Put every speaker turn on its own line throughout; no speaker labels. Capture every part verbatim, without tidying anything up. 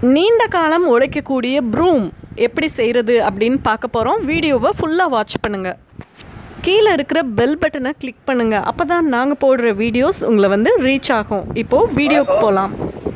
நீண்ட காலம் உழைக்கக்கூடிய ப்ரூம் எப்படி செய்கிறது அப்படின்னு பார்க்க போகிறோம். வீடியோவை ஃபுல்லாக வாட்ச் பண்ணுங்கள். கீழே இருக்கிற பெல் பட்டனை கிளிக் பண்ணுங்கள். அப்போ தான் நாங்கள் போடுற வீடியோஸ் உங்களை வந்து ரீச் ஆகும். இப்போது வீடியோக்கு போகலாம்.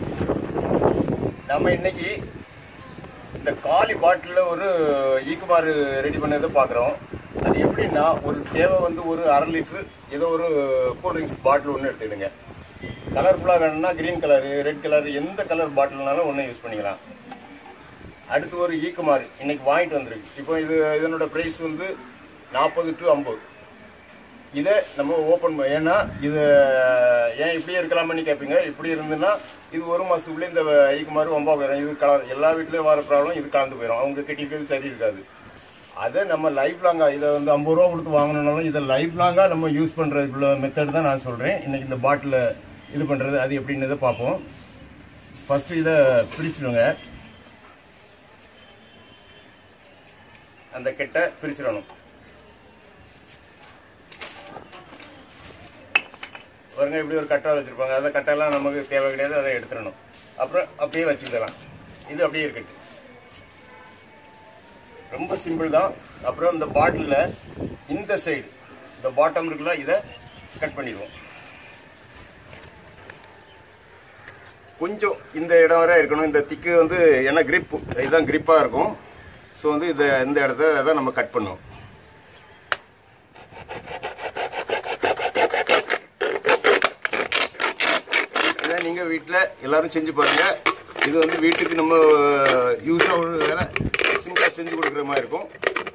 நம்ம இன்னைக்கு இந்த காலி பாட்டிலில் ஒரு ஈக்குமாறு ரெடி பண்ணதை பார்க்குறோம். அது எப்படின்னா, ஒரு தேவை வந்து ஒரு அரை லிட்ரு ஏதோ ஒரு கூல்ட்ரிங்க்ஸ் பாட்டில் ஒன்று எடுத்துக்கிடுங்க. கலர்ஃபுல்லாக வேணும்னா க்ரீன் கலரு, ரெட் கலர், எந்த கலர் பாட்டில்னாலும் ஒன்று யூஸ் பண்ணிக்கலாம். அடுத்து ஒரு ஈக்குமாறு இன்னைக்கு வாங்கிட்டு வந்துருக்கு. இப்போ இது இதனோட ப்ரைஸ் வந்து நாற்பது டு ஐம்பது. இதை நம்ம ஓப்பன் பண்ண, ஏன்னா இது ஏன் இப்படியே இருக்கலாமான்னு கேட்பீங்க. இப்படி இருந்துன்னா இது ஒரு மாதத்துக்குள்ளே இந்த ஈக்குமாறு ரொம்ப போயிடும். இது கலர் எல்லா வீட்லேயும் வர ப்ராப்ளம் இது கலந்து போயிடும். அவங்க கட்டிக்கிறது சரி இருக்காது. அதை நம்ம லைஃப் லாங்காக இதை வந்து ஐம்பது ரூபா கொடுத்து வாங்கினாலும் இதை லைஃப் லாங்காக நம்ம யூஸ் பண்ணுறதுக்குள்ள மெத்தட் தான் நான் சொல்கிறேன். இன்றைக்கி இந்த பாட்டில் இது பண்ணுறது அது எப்படின்னு பார்ப்போம். ஃபஸ்ட்டு இதை பிரிச்சிடுங்க. அந்த கெட்டை பிரிச்சிடணும். பாருங்க, இப்படி ஒரு கட்டை வச்சுருப்பாங்க. அந்த கட்டையெல்லாம் நமக்கு தேவை கிடையாது, அதை எடுத்துடணும். அப்புறம் அப்படியே வச்சுக்கலாம். இது அப்படியே இருக்கட்டும். ரொம்ப சிம்பிள் தான். அப்புறம் இந்த பாட்டிலில் இந்த சைடு இந்த பாட்டம் இருக்குல்ல, இதை கட் பண்ணிடுவோம். கொஞ்சம் இந்த இடம் வரை இருக்கணும். இந்த திக்கு வந்து ஏன்னா கிரிப் இதுதான் கிரிப்பாக இருக்கும். ஸோ வந்து இதை இந்த இடத்த தான் நம்ம கட் பண்ணுவோம். இதை நீங்கள் வீட்டில் எல்லோரும் செஞ்சு பாருங்கள். இது வந்து வீட்டுக்கு நம்ம யூஸாக ஒரு வேலை சிம்பிளாக செஞ்சு கொடுக்குற மாதிரி இருக்கும்.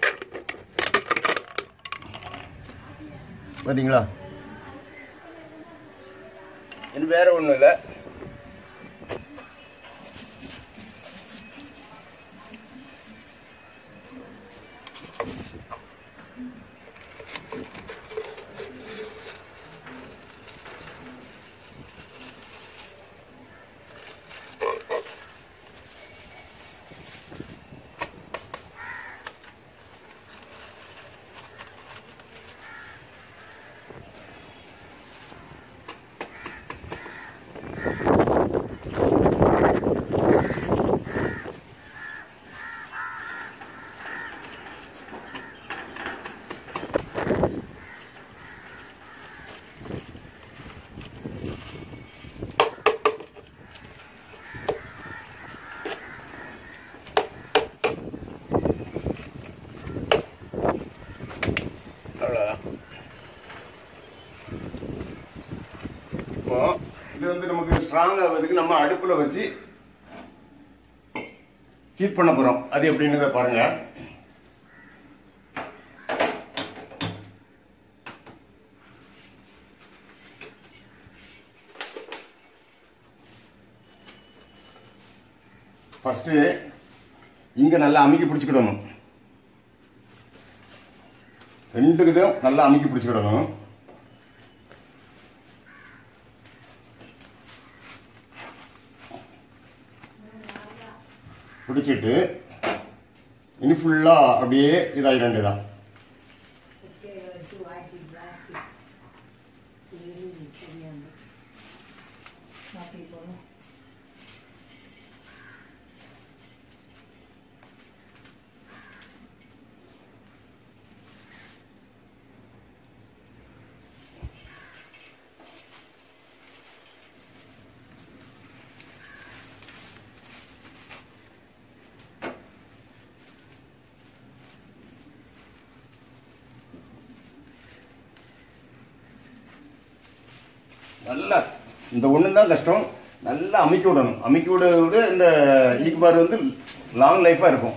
பார்த்தீங்களா? இன்னும் வேற ஒன்றும் இல்லை. இப்போ இது வந்து நமக்கு ஸ்ட்ராங் ஆகிறதுக்கு நம்ம அடுப்புல வச்சு ஹீட் பண்ண போறோம். அது எப்படின்னு பாருங்க. ஃபர்ஸ்ட் இங்க நல்லா அமுக்கி பிடிச்சுக்கிடணும். ரெண்டுக்குதும் நல்லா அமுக்கி பிடிச்சுக்கிடணும். பிடிச்சிட்டு இனி ஃபுல்லாக அப்படியே இதாகி ரெண்டு தான். நல்லா இந்த ஒன்று தான் கஷ்டம். நல்லா அமுக்கி விடணும். அமுக்கி விட விட இந்த ஈக்குமாறு வந்து லாங் லைஃபாக இருக்கும்.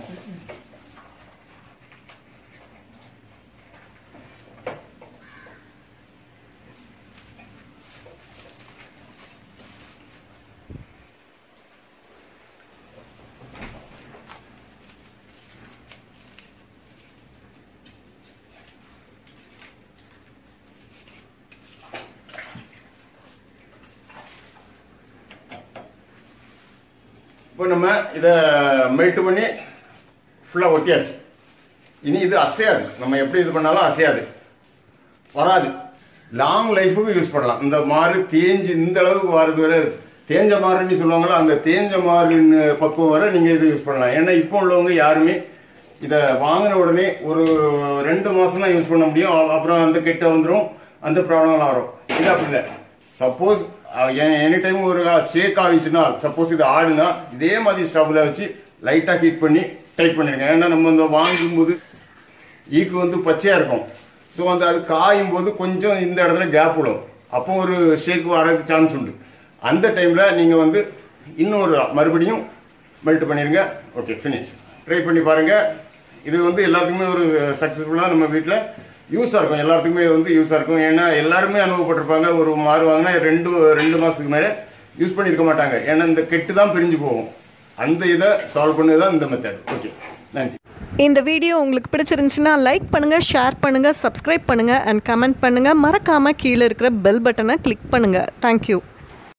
இப்போ நம்ம இதை மெல்ட் பண்ணி ஃபுல்லாக ஒட்டியாச்சு. இனி இது அசையாது. நம்ம எப்படி இது பண்ணாலும் அசையாது, வராது. லாங் லைஃபுக்கு யூஸ் பண்ணலாம். இந்த மாதிரி தேஞ்சு இந்த அளவுக்கு வரது வரை தேஞ்ச மாறுன்னு சொல்லுவாங்களா, அந்த தேஞ்ச மாறின் பக்குவம் வரை நீங்கள் இது யூஸ் பண்ணலாம். ஏன்னா இப்போ உள்ளவங்க யாருமே இதை வாங்கின உடனே ஒரு ரெண்டு மாதம் தான் யூஸ் பண்ண முடியும். அப்புறம் அந்த கெட்ட வந்துடும், அந்த ப்ராப்ளம்லாம் வரும். இது அப்படி இல்லை. சப்போஸ் எனி டைம் ஒரு ஷேக் ஆகிடுச்சுன்னா, சப்போஸ் இது ஆடுனா இதே மாதிரி ஸ்டவ்வில் வச்சு லைட்டாக ஹீட் பண்ணி டைட் பண்ணிடுங்க. ஏன்னா நம்ம இந்த வாங்கும்போது ஈக்கு வந்து பச்சையாக இருக்கும். ஸோ அந்த அது காயும் போது கொஞ்சம் இந்த இடத்துல கேப் விடும். அப்போ ஒரு ஷேக் வரதுக்கு சான்ஸ் உண்டு. அந்த டைமில் நீங்கள் வந்து இன்னொரு மறுபடியும் மெல்ட் பண்ணிடுங்க. Okay, finish. ட்ரை பண்ணி பாருங்கள். இது வந்து எல்லாத்துக்குமே ஒரு சக்ஸஸ்ஃபுல்லாக நம்ம வீட்டில் யூஸாக இருக்கும். எல்லாத்துக்குமே வந்து யூஸாக இருக்கும். ஏன்னா எல்லாருமே அனுபவப்பட்டிருப்பாங்க. ஒரு மாறு வாங்கினா ரெண்டு ரெண்டு மாதத்துக்கு மேலே யூஸ் பண்ணியிருக்க மாட்டாங்க. ஏன்னா இந்த கெட்டு தான் பிரிஞ்சு போகும். அந்த இதை சால்வ் பண்ணது தான் இந்த மெத்தட். ஓகே, நன்றி.
இந்த வீடியோ உங்களுக்கு பிடிச்சிருந்துச்சுன்னா லைக் பண்ணுங்கள், ஷேர் பண்ணுங்கள், சப்ஸ்கிரைப் பண்ணுங்கள் அண்ட் கமெண்ட் பண்ணுங்கள். மறக்காமல் கீழே இருக்கிற பெல் பட்டனை கிளிக் பண்ணுங்கள். தேங்க்யூ.